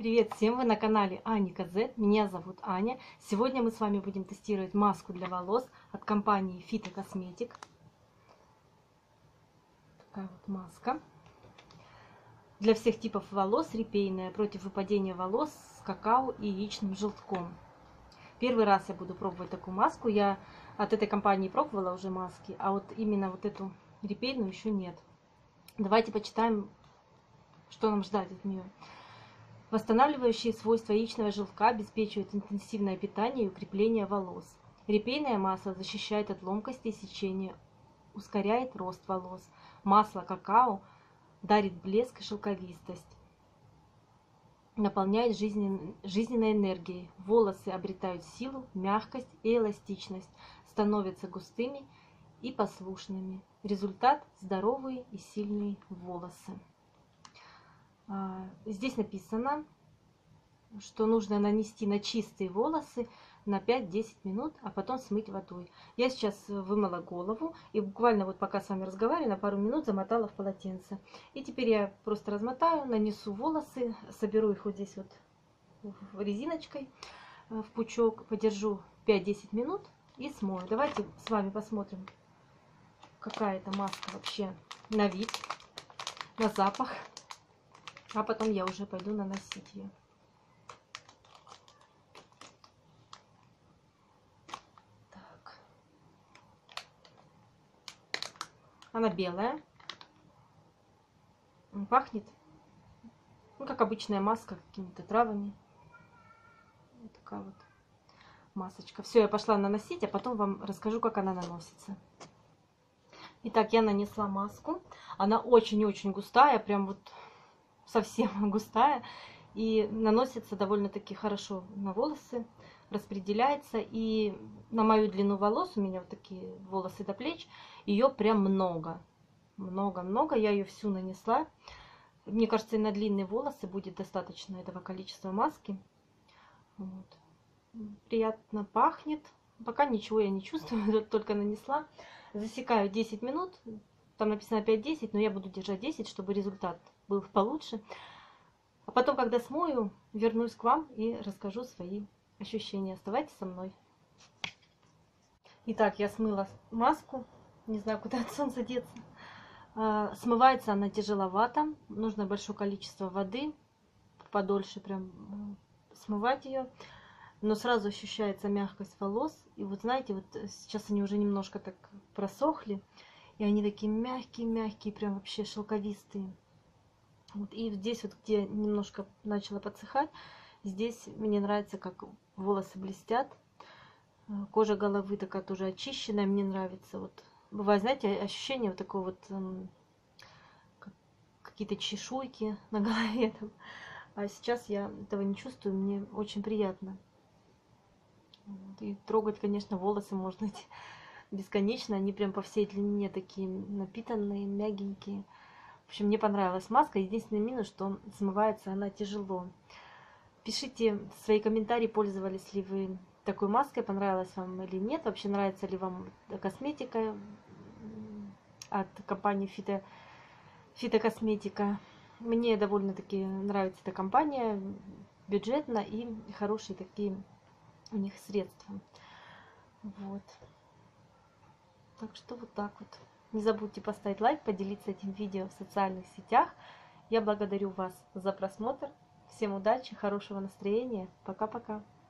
Привет всем! Вы на канале Ани Казет. Меня зовут Аня. Сегодня мы с вами будем тестировать маску для волос от компании Fito Cosmetic. Такая вот маска. Для всех типов волос, репейная, против выпадения волос с какао и яичным желтком. Первый раз я буду пробовать такую маску. Я от этой компании пробовала уже маски, а вот именно вот эту репейную еще нет. Давайте почитаем, что нам ждать от нее. Восстанавливающие свойства яичного желтка обеспечивают интенсивное питание и укрепление волос. Репейное масло защищает от ломкости и сечения, ускоряет рост волос. Масло какао дарит блеск и шелковистость, наполняет жизненной энергией. Волосы обретают силу, мягкость и эластичность, становятся густыми и послушными. Результат – здоровые и сильные волосы. Здесь написано, что нужно нанести на чистые волосы на 5-10 минут, а потом смыть водой. Я сейчас вымыла голову и буквально вот пока с вами разговариваю, на пару минут замотала в полотенце. И теперь я просто размотаю, нанесу волосы, соберу их вот здесь вот резиночкой в пучок, подержу 5-10 минут и смою. Давайте с вами посмотрим, какая это маска вообще на вид, на запах. А потом я уже пойду наносить ее. Так. Она белая. Пахнет, ну, как обычная маска, какими-то травами. Вот такая вот масочка. Все, я пошла наносить, а потом вам расскажу, как она наносится. Итак, я нанесла маску. Она очень-очень густая, прям вот совсем густая, и наносится довольно-таки хорошо на волосы, распределяется, и на мою длину волос, у меня вот такие волосы до плеч, ее прям много, я ее всю нанесла. Мне кажется, и на длинные волосы будет достаточно этого количества маски. Вот. Приятно пахнет, пока ничего я не чувствую, только нанесла. Засекаю 10 минут, там написано 5-10, но я буду держать 10, чтобы результат был получше. А потом, когда смою, вернусь к вам и расскажу свои ощущения. Оставайтесь со мной. Итак, я смыла маску. Не знаю, куда от солнца деться. Смывается она тяжеловато. Нужно большое количество воды. Подольше прям смывать ее. Но сразу ощущается мягкость волос. И вот знаете, вот сейчас они уже немножко так просохли. И они такие мягкие, прям вообще шелковистые. Вот, и здесь вот, где немножко начала подсыхать, здесь мне нравится, как волосы блестят. Кожа головы такая тоже очищенная, мне нравится. Вот бывает, знаете, ощущение вот такого вот, какие-то чешуйки на голове. Там. А сейчас я этого не чувствую, мне очень приятно. Вот, и трогать, конечно, волосы можно бесконечно. Они прям по всей длине такие напитанные, мягенькие. В общем, мне понравилась маска. Единственный минус, что смывается она тяжело. Пишите свои комментарии, пользовались ли вы такой маской, понравилась вам или нет. Вообще, нравится ли вам косметика от компании Fito Cosmetic. Мне довольно-таки нравится эта компания. Бюджетно и хорошие такие у них средства. Вот. Так что вот так вот. Не забудьте поставить лайк, поделиться этим видео в социальных сетях. Я благодарю вас за просмотр. Всем удачи, хорошего настроения. Пока-пока.